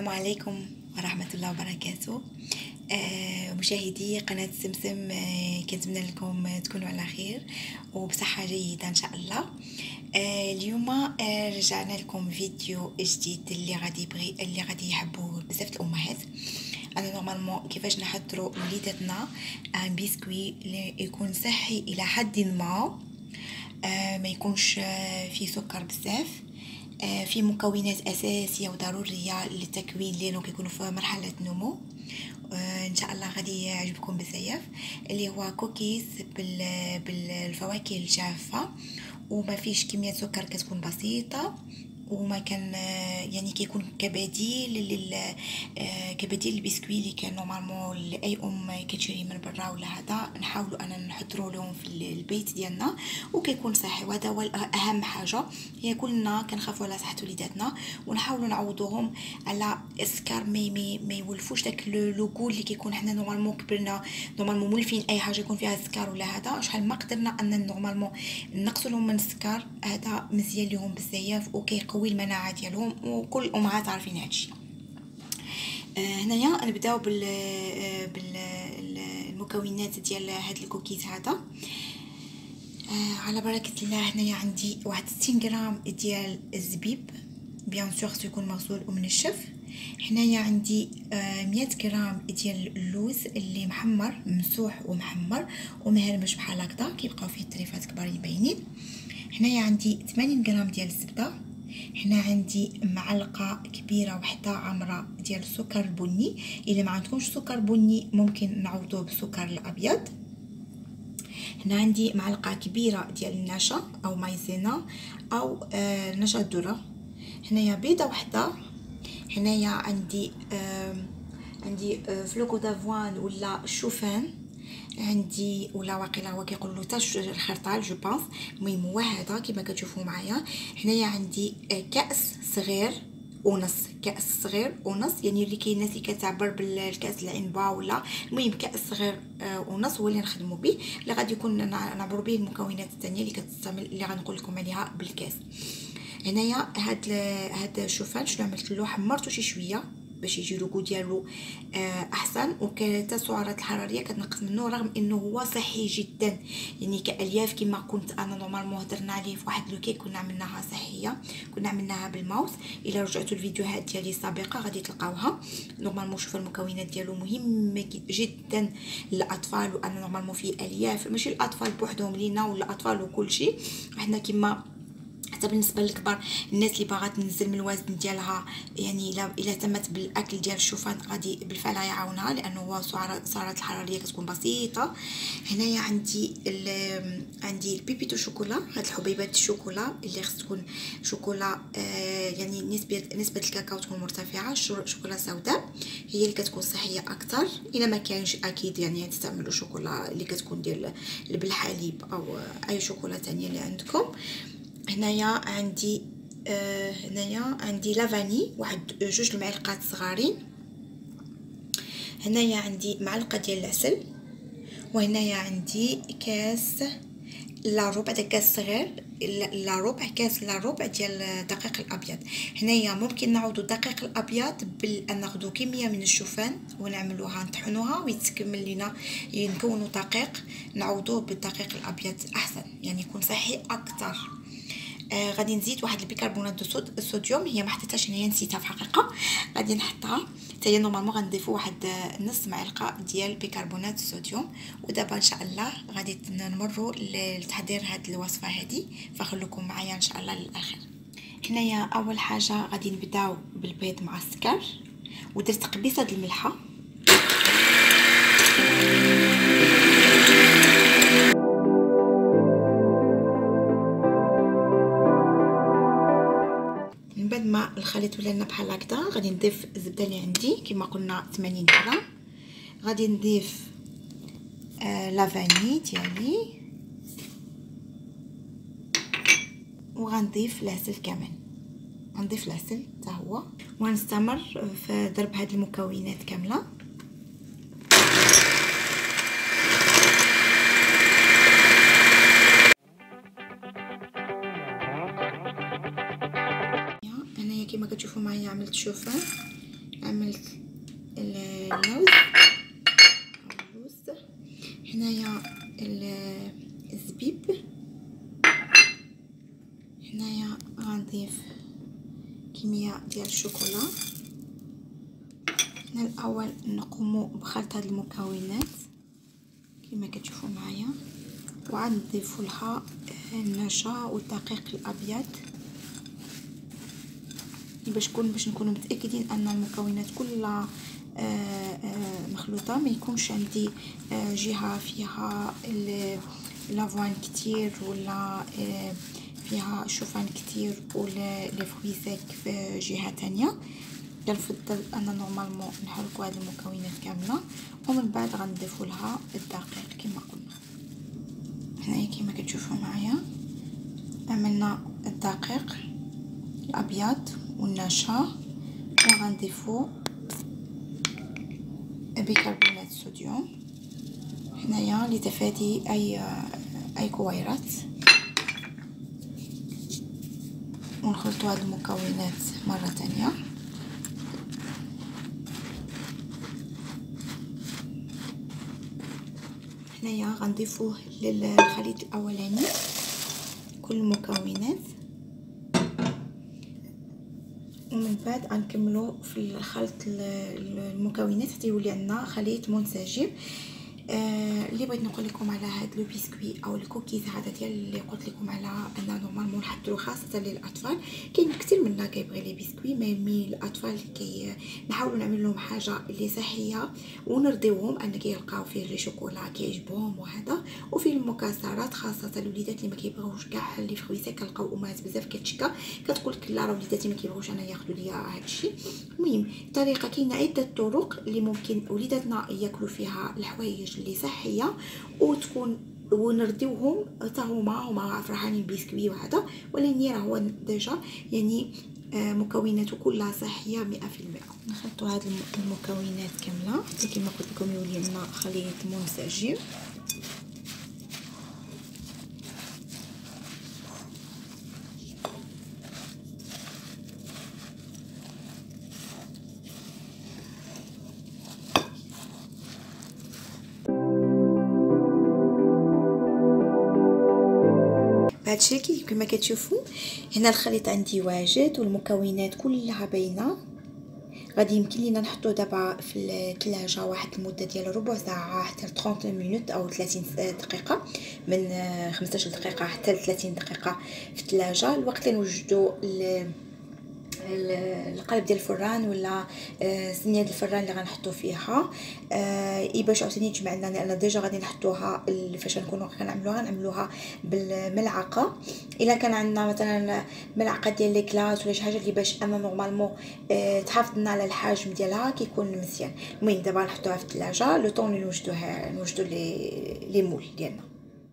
السلام عليكم ورحمة الله وبركاته. مشاهدي قناة سمسم، كنتمنى لكم تكونوا على خير وبصحة جيدة إن شاء الله. اليوم رجعنا لكم فيديو جديد اللي غادي يحبوه بزاف الأمهات. أنا نورمالمون كيفاش نحضروا وليداتنا ان بسكوي اللي يكون صحي إلى حد ما يكونش فيه سكر بزاف، في مكونات اساسيه وضروريه للتكوين لانه كيكونوا في مرحله نمو. ان شاء الله غادي يعجبكم بزاف، اللي هو كوكيز بالفواكه الجافه وما فيش كميه سكر، كتكون بسيطه وما كان يعني كيكون كبديل البسكوي اللي كان نورمالمون لاي كتشري من برا ولا هذا. نحاولوا اننا نحضروا لهم في البيت ديالنا وكيكون صحي، وهذا هو اهم حاجه. هي كلنا كنخافوا على صحه وليداتنا ونحاولوا نعوضوهم على السكر، ما يولفوش داك لوغو اللي كيكون حنا نورمالمون كبرنا نورمالمون مولفين اي حاجه يكون فيها السكر ولا هذا. شحال ما قدرنا ان نورمالمون نقصوا لهم من السكر، هذا مزيان لهم بزاف وكيقوي المناعه ديالهم، وكل الامهات عارفين هادشي. هنايا نبداو بالمكونات ديال هاد الكوكيز هذا. على بركه الله. هنايا عندي واحد 60 غرام ديال الزبيب، بيان سور خصو يكون مغسول ومنشف. هنايا عندي 100 غرام ديال اللوز اللي محمر، مسوح ومحمر ومهرمش بحال هكذا، كيبقاو فيه الطريفات كبارين باينين. هنايا عندي 80 غرام ديال الزبده. هنا عندي معلقه كبيره وحده عامره ديال السكر البني، الا ما عندكمش سكر بني ممكن نعوضوه بالسكر الابيض. هنا عندي معلقه كبيره ديال النشا او مايزينا او نشا الذره. هنايا بيضه وحده. هنايا عندي فلوكو دافوان ولا الشوفان، عندي ولا واقيلا هو كيقولوا تاع الخرطال جو بونس. المهم هو هذا كما كتشوفوا معايا. هنايا عندي كاس صغير ونص، كاس صغير ونص، يعني اللي كاين ناس كتعبر بالكاس العنبه ولا المهم كاس صغير ونص هو اللي نخدموا به، اللي غادي يكون نعبروا به المكونات الثانيه اللي كتستعمل اللي غنقول لكم عليها بالكاس. هنايا هاد الشوفان شنو عملت له؟ حمرته شي شويه باش يجي لوغو ديالو احسن، وكانت السعرات الحراريه كتنقص منه رغم انه هو صحي جدا، يعني كالياف كما كنت انا نورمالمون هضرنا عليه في واحد لوكي كنا عملناها صحيه، كنا عملناها بالماوس. الا رجعتوا الفيديوهات ديالي السابقه غادي تلقاوها. نورمالمون شوفوا المكونات ديالو مهمه جدا للاطفال، وانا نورمالمون فيه الياف ماشي الاطفال بوحدهم لينا ولا الاطفال وكل شيء، حنا كما حتى بالنسبه للكبار، الناس اللي باغا تنزل من الوزن ديالها، يعني الا اهتمت بالاكل ديال الشوفان غادي بالفعل يعاونها، لانه هو السعرات الحراريه كتكون بسيطه. هنايا عندي البيبيتو شوكولا، هاد الحبيبات الشوكولا اللي خص تكون شوكولا يعني نسبه الكاكاو تكون مرتفعه، شوكولا سوداء هي اللي كتكون صحيه اكثر. الا ما كانش اكيد يعني تستعملوا شوكولا اللي كتكون ديال بالحليب او اي شوكولا ثانيه اللي عندكم. هنايا عندي لافاني، واحد 2 المعالق صغارين. هنايا عندي معلقه ديال العسل. وهنايا عندي كاس لا ربع، داك كاس صغير لا ربع كاس لا ربع ديال الدقيق الابيض. هنايا ممكن نعوضوا الدقيق الابيض بان ناخذوا كميه من الشوفان ونعملوها نطحنوها ويتكمل لنا نكونوا دقيق، نعوضوه بالدقيق الابيض احسن، يعني يكون صحي اكثر. غادي نزيد واحد البيكربونات الصوديوم، هي ما حطيتهاش هنايا نسيتها في الحقيقه، غادي نحطها حتى هي. نورمالمون غنضيفوا واحد نص معلقه ديال بيكربونات الصوديوم. ودابا ان شاء الله غادي نمروا لتحضير هاد الوصفه هذه، فخلوكم معايا ان شاء الله للاخر. هنايا اول حاجه غادي نبداو بالبيض مع السكر، ودرت قبيصه د الملحه. بعد ما الخليط ولا لنا بحال هكذا غادي نضيف الزبده اللي عندي كما قلنا 80 غرام. غادي نضيف لافاني ديالي، وغنضيف العسل كمان، غنضيف العسل حتى هو، وغنستمر في ضرب هاد المكونات كامله. كما كتشوفوا معايا عملت شوفان عملت اللوز. هنايا الزبيب. هنايا غنضيف كميه ديال الشوكولا. هنا الاول نقوم بخلط هاد المكونات كما كتشوفوا معايا، وغنضيف لها النشا والدقيق الابيض باش نكونوا متاكدين ان المكونات كلها مخلوطه، ما يكونش عندي جهه فيها لافوان كتير ولا فيها شوفان كتير ولا لي فروي سيك في جهه تانية. كنفضل ان نورمالمون نحركوا هذه المكونات كامله ومن بعد غنضيفوا لها الدقيق كما قلنا. هنايا كما كتشوفوا معايا عملنا الدقيق الابيض والنشا، وغنضيفوا بيكربونات الصوديوم هنايا لتفادي اي كويرات، ونخلطوا هذه المكونات مره ثانيه. هنايا غنضيفوه للخليط الاولاني كل المكونات، ومن بعد غنكملوا في الخلط المكونات حتى يولي عندنا خليط منسجم. اللي بغيت نقول لكم على هاد لو بسكوي او الكوكيز هذا ديال اللي قلت لكم على ان نورمالمون نحضروا خاصه للاطفال. كاين كثير منا كيبغي لي بسكوي، مي الاطفال نحاولوا نعمل لهم حاجه اللي صحيه ونرضيوهم ان كيلقاو فيه لي شوكولا كيعجبهم وهذا، وفيه المكسرات خاصه الوليدات اللي ما كيبغيوش كاع لي فرويسه. كنلقاو امهات بزاف كتشكى كتقول لك لا راه وليداتي ما كيبغيوش انا ياخذوا ليا هادشي. المهم الطريقه كاينه عده طرق اللي ممكن وليداتنا ياكلوا فيها الحوايج اللي صحيه وتكون ونرضيوهم حتى هما فرحانين بسكوي وهذا، ولكن راه هو ديجا يعني مكوناته كلها صحيه 100%. نخلطوا هاد المكونات كامله حتى كما قلت لكم يولي لنا خليط منسجم. هادشي كما كتشوفوا هنا الخليط عندي واجد والمكونات كلها باينه. غادي يمكن لينا نحطوه دابا في الثلاجه واحد المده ديال ربع ساعه حتى 30 مينوت او 30 دقيقه، من 15 دقيقه حتى 30 دقيقه في الثلاجه. الوقت اللي نوجدوا القلب ديال الفران ولا صينيه الفران اللي غنحطوا فيها باش عاوتاني يجمع لنا، لان ديجا غادي نحطوها فاش نكونوا غنعملوها بالملعقه. الا كان عندنا مثلا ملعقه ديال ليكلاص ولا شي حاجه اللي باش انا نورمالمون تحافظ لنا على الحجم ديالها كيكون مزيان. المهم دابا نحطوها في الثلاجه لو طون اللي نوجدوا لي مول ديالنا.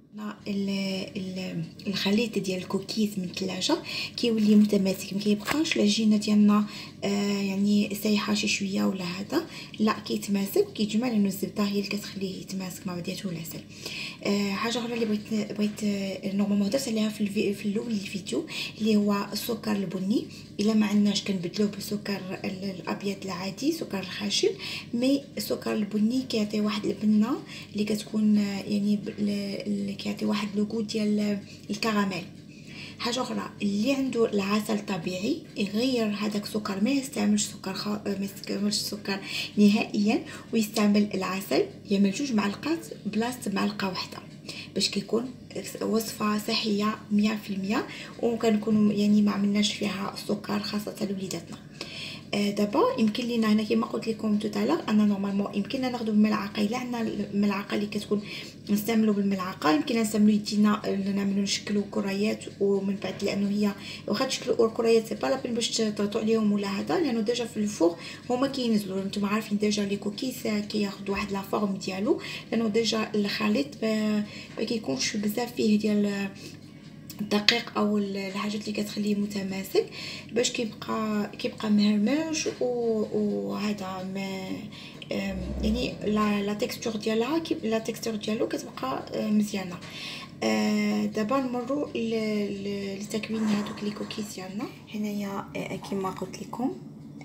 الخليط ديال الكوكيز من الثلاجه كيولي متماسك، ما كيبقاش العجينه ديالنا يعني سايحه شي شويه ولا هذا، لا كيتماسك كيجمع، لانه الزبده هي اللي كتخليه يتماسك مع بعضياته والعسل. حاجه اخرى اللي بغيت نورمالمون هضرت عليها في الاول الفيديو اللي هو السكر البني. الا ما عندناش كنبدلوه بالسكر الابيض العادي، سكر الخاشن، مي السكر البني كيعطي واحد البنه اللي كتكون يعني اللي كيعطي واحد لوغو ديال الكراميل. حاجه اخرى اللي عنده العسل طبيعي يغير هذاك السكر، ما يستعملش السكر نهائيا، ويستعمل العسل، يعمل 2 معلقات بلاصه معلقه واحده باش كيكون وصفه صحيه 100%، وكنكونوا يعني ما عملناش فيها السكر خاصه لوليداتنا. دابا يمكن لينا هنا كما قلت لكم توتالور انا نورمالمون يمكن لنا ناخذوا بالملعقه. الا عندنا الملعقه اللي كتكون نستعملوا بالملعقه، يمكن نستعملوا يدينا نعملوا نشكلوا كريات، ومن بعد لانه هي واخا تشكلوا كريات سي با لابين باش تضغطوا عليهم ولا هذا، لانه ديجا في الفوق هما كينزلوا. نتوما عارفين ديجا لي كوكيز كياخذ واحد لا فورم ديالو، لانه ديجا الخليط ما كيكونش بزاف فيه ديال الدقيق او الحاجات اللي كتخليه متماسك، باش كيبقى مهرمش وهذا يعني لا تيكستور ديالها لا تيكستور ديالو كتبقى مزيانه. دابا نمروا لتكوين هذوك لي كوكيز ديالنا. هنايا كما قلت لكم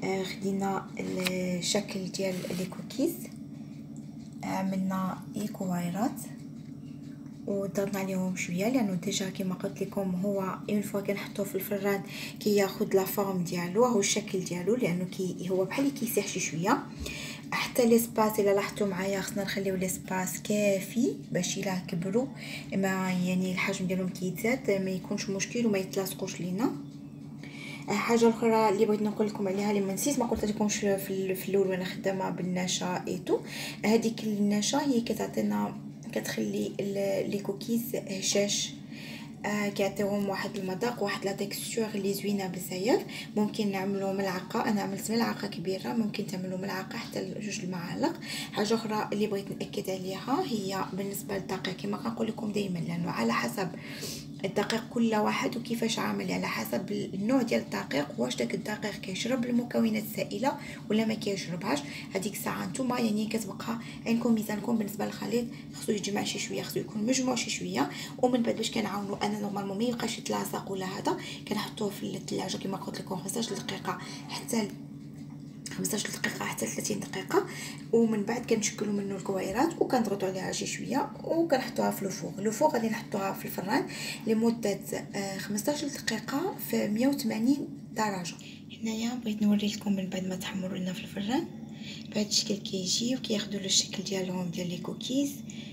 خدينا الشكل ديال لي كوكيز، عملنا الكويرات وضغطنا عليهم شويه لانه ديجا كما قلت لكم هو اون فوا كنحطوه في الفران كياخذ لا فورم ديالو، هو الشكل ديالو لانه هو بحال كيسيح شي شويه. حتى ليسباس الا لاحظتوا معايا خصنا نخليو ليسباس كافي باش الا كبروا ما يعني الحجم ديالهم كيتزاد ما يكونش مشكل وما يتلاصقوش لينا. حاجه اخرى اللي بغيت نقول لكم عليها اللي ما نسيت ما قلت لكمش في الاول وانا خدامه بالنشا ايتو، هذيك النشا هي كتعطينا كتخلي لي كوكيز هشاش، كيعطيوهم واحد المذاق واحد لا تيكستور اللي زوينه بزاف. ممكن نعملوا ملعقه، انا عملت ملعقه كبيره، ممكن تعملوا ملعقه حتى جوج المعالق. حاجه اخرى اللي بغيت ناكد عليها هي بالنسبه للدقيق كما كنقول لكم دائما، لانه على حسب الدقيق كل واحد وكيفاش عامل، على حسب النوع ديال الدقيق، واش داك الدقيق كيشرب المكونات السائله ولا ما كيشربهاش. هذيك الساعه نتوما يعني كتبقى عندكم ميزانكم بالنسبه للخليط، خصو يجمع شي شويه، خصو يكون مجموع شي شويه. ومن بعد باش كنعاونوا انا نورمالمون ما يبقاش يتلاصق ولا هذا، كنحطوه في الثلاجه كما قلت لكم 15 دقيقه حتى 15 دقيقه حتى 30 دقيقه، ومن بعد كنشكلوا منه الكويرات وكنضغطوا عليها شي شويه وكنحطوها في لو غادي نحطوها في الفران لمده 15 دقيقه في 180 درجه. هنايا بغيت نوري لكم من بعد ما تحمروا لنا في الفران بهذا الشكل كيجي وكياخذوا الشكل ديالهم ديال لي كوكيز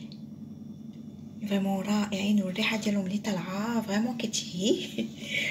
فريمون رائعين، والريحه ديالهم اللي طالعه فريمون كتشهي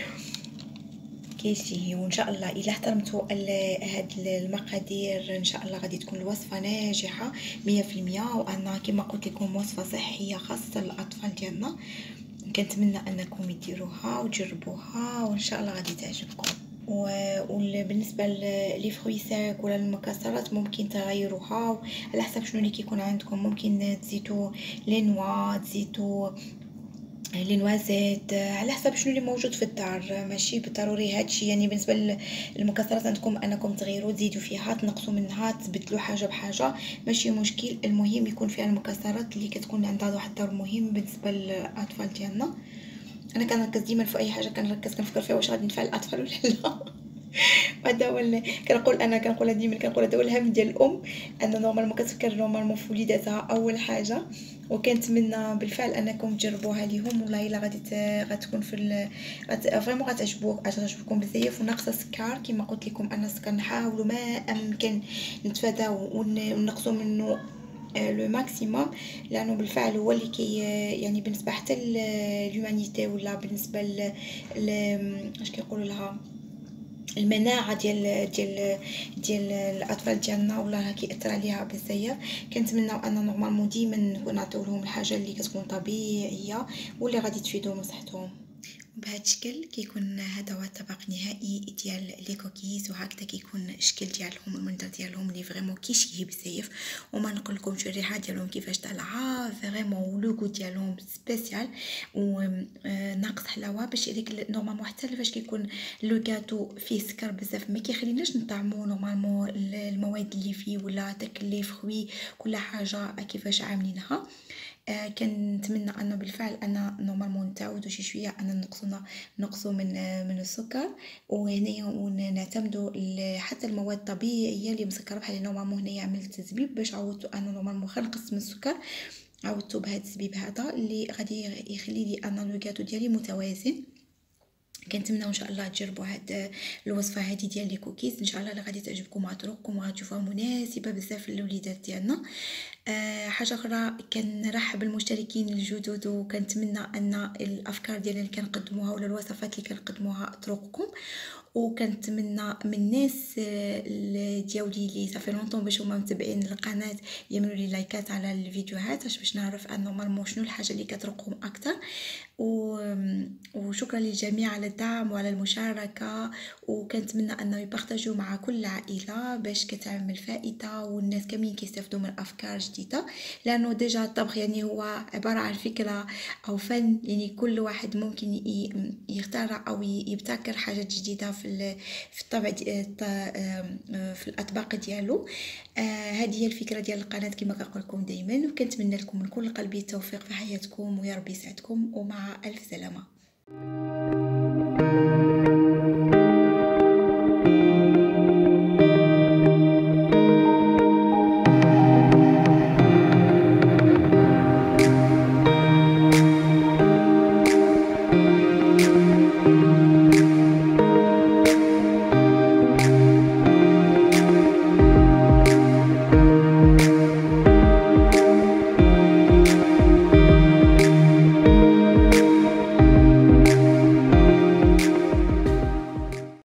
كيشتهي. وان شاء الله الا احترمتوا هاد المقادير ان شاء الله غادي تكون الوصفه ناجحه 100%، وان كما قلت لكم وصفه صحيه خاصه للاطفال ديالنا. كنتمنى انكم ديروها وتجربوها وان شاء الله غادي تعجبكم. وبالنسبه لي فروي ساك ولا المكسرات ممكن تغيروها على حسب شنو اللي كيكون عندكم، ممكن تزيدوا لي نوا، تزيدوا لي نوازيت، على حسب شنو اللي موجود في الدار، ماشي بالضروري هادشي. يعني بالنسبه للمكسرات عندكم انكم تغيروا تزيدوا فيها تنقصوا منها تبدلوا حاجه بحاجه ماشي مشكل، المهم يكون فيها المكسرات اللي كتكون عندها واحد الدور مهم بالنسبه للاطفال ديالنا. انا كنركز ديما في اي حاجه كنفكر فيها واش غادي نفع الاطفال ولا لا. هذا هو كنقولها ديما، كنقول هذا هو الهم ديال الام، ان نورمالمون كتفكر نورمالمون في وليداتها اول حاجه. وكنتمنى بالفعل انكم تجربوها ليهم، والله الا غتكون فريمون غتعجبكم بزاف. وناقصه سكر كما قلت لكم، انا السكر نحاولوا ما امكن نتفاداو ونقصوا منه لو ماكسيموم، لانه بالفعل هو اللي يعني بالنسبه حتى للهومانيتي ولا بالنسبه اش كيقولوا لها المناعه ديال الاطفال ديالنا، والله كيأثر عليها بزاف. كنتمنى ان نورمالمون ديما نعطيو لهم الحاجه اللي كتكون طبيعيه واللي غادي تفيدهم وصحتهم. بهذا الشكل كيكون هذا هو الطبق النهائي ديال لي كوكيز، وهكذا كيكون الشكل ديالهم والمنظر ديالهم اللي فريمون كيشهي بزاف. وما نقول لكمش الريحه ديالهم كيفاش طالعه فريمون، ولوغو ديالهم سبيسيال وناقص حلاوه باش هذيك نورمالمون حتى فاش كيكون لو غاتو فيه سكر بزاف ما كيخليناش نطعمو نورمالمون المواد اللي فيه ولا داك لي فروي كل حاجه كيفاش عاملينها. كنتمنى انه بالفعل انا نورمالمون نتعودوا شي شويه ان نقصوا من السكر، وهنايا ونعتمدوا حتى المواد الطبيعيه اللي مسكره. بحال نورمالمون هنايا عملت زبيب باش عودت انا نورمالمون غير نقص من السكر، عودت بهذا الزبيب هذا اللي غادي يخلي لي انا لو غاتو ديالي متوازن. كنتمنى ان شاء الله تجربوا هاد الوصفه هذه ديال لي كوكيز، ان شاء الله غادي تعجبكم وتروقكم وغتشوفوها مناسبه بزاف للوليدات ديالنا. حاجه اخرى كنرحب بالمشتركين الجدد، وكنتمنى ان الافكار ديالنا اللي كنقدموها ولا الوصفات اللي كنقدموها تروقكم. وكنتمنى من الناس ديالي اللي صافي لونطون باش هما متابعين القناه يعملوا لي لايكات على الفيديوهات باش نعرف ان نورمالمون شنو الحاجه اللي كتروقهم اكثر. وشكرا للجميع على الدعم وعلى المشاركه، وكنتمنى انه يبارطاجيو مع كل العائله باش كتعمل فائده والناس كاملين كيستافدوا من افكار جديده، لانه ديجا الطبخ يعني هو عباره عن فكره او فن، يعني كل واحد ممكن يخترع او يبتكر حاجات جديده في الطبع في الاطباق ديالو. هذه هي الفكره ديال القناه كما كنقول لكم دائما، وكنتمنى لكم من كل قلبي التوفيق في حياتكم ويا ربي يسعدكم، ومع الف سلامه.